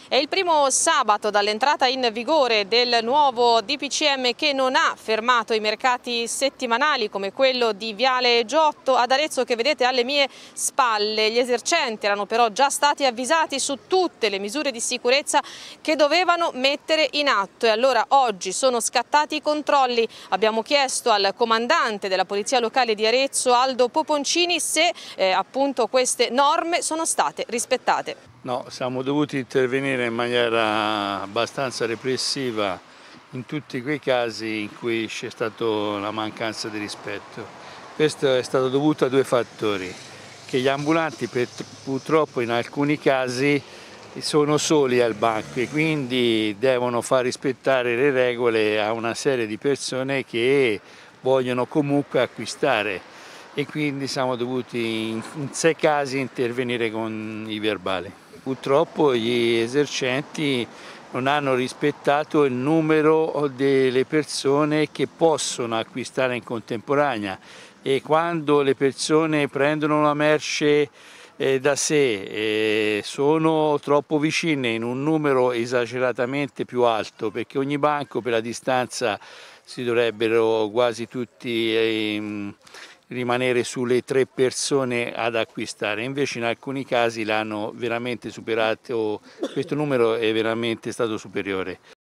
È il primo sabato dall'entrata in vigore del nuovo DPCM che non ha fermato i mercati settimanali come quello di Viale Giotto ad Arezzo che vedete alle mie spalle. Gli esercenti erano però già stati avvisati su tutte le misure di sicurezza che dovevano mettere in atto e allora oggi sono scattati i controlli. Abbiamo chiesto al comandante della Polizia Locale di Arezzo, Aldo Poponcini, se appunto queste norme sono state rispettate. No, siamo dovuti intervenire in maniera abbastanza repressiva in tutti quei casi in cui c'è stata la mancanza di rispetto. Questo è stato dovuto a due fattori, che gli ambulanti purtroppo in alcuni casi sono soli al banco e quindi devono far rispettare le regole a una serie di persone che vogliono comunque acquistare e quindi siamo dovuti in 6 casi intervenire con i verbali. Purtroppo gli esercenti non hanno rispettato il numero delle persone che possono acquistare in contemporanea e quando le persone prendono la merce da sé sono troppo vicine in un numero esageratamente più alto, perché ogni banco per la distanza si dovrebbero quasi tutti rimanere sulle 3 persone ad acquistare, invece in alcuni casi l'hanno veramente superato, questo numero è veramente stato superiore.